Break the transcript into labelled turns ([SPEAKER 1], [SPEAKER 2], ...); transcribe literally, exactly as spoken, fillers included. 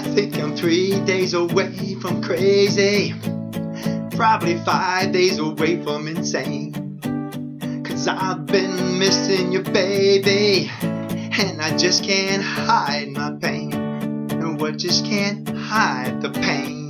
[SPEAKER 1] think I'm three days away from crazy, probably five days away from insane. Cause I've been missing you, baby, and I just can't hide my pain. No, I just can't hide the pain.